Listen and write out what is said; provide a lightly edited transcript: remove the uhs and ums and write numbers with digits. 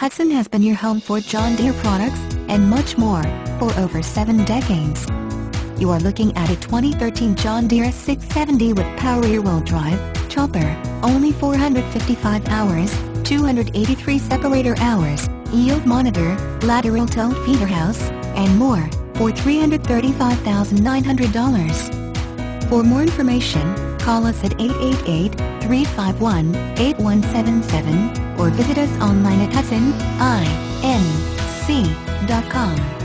Hutson has been your home for John Deere products, and much more, for over 7 decades. You are looking at a 2013 John Deere S670 with power rear-wheel drive, chopper, only 455 hours, 283 separator hours, yield monitor, lateral towed feeder house, and more, for $335,900. For more information, call us at 888-351-8177 or visit us online at hutsonинc.com.